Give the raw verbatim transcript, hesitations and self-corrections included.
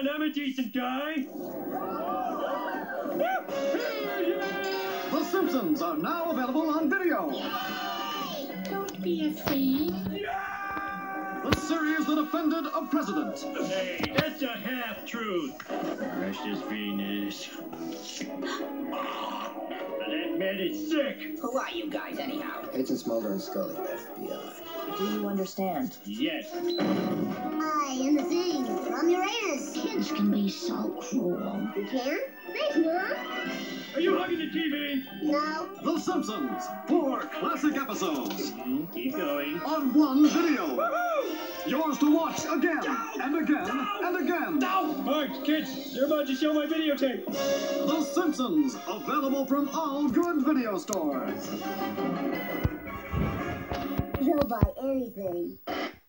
on, I'm a decent guy. The Simpsons are now available on video. Don't be a thief. The series that offended a president. Hey, that's a half-truth. Precious Venus. That man is sick. Who are you guys, anyhow? Agents Mulder and Scully, F B I. Do you understand? Yes. I am the thing from Uranus. Kids can be so cruel. You can? Thanks, Mom. Are you hugging the T V? No. The Simpsons. Four classic episodes. Mm-hmm. Keep going. On one video. Yours to watch again and again and again. No! Alright, kids, they're about to show my videotape. The Simpsons. Available from all good video stores. He'll buy anything.